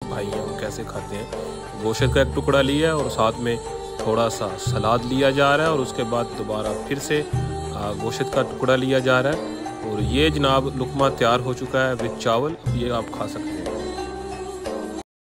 भाई हैं वो कैसे खाते हैं। गोश्त का एक टुकड़ा लिया है और साथ में थोड़ा सा सलाद लिया जा रहा है और उसके बाद दोबारा फिर से गोश्त का टुकड़ा लिया जा रहा है। और ये जनाब लुकमा तैयार हो चुका है विद चावल। ये आप खा सकते हैं।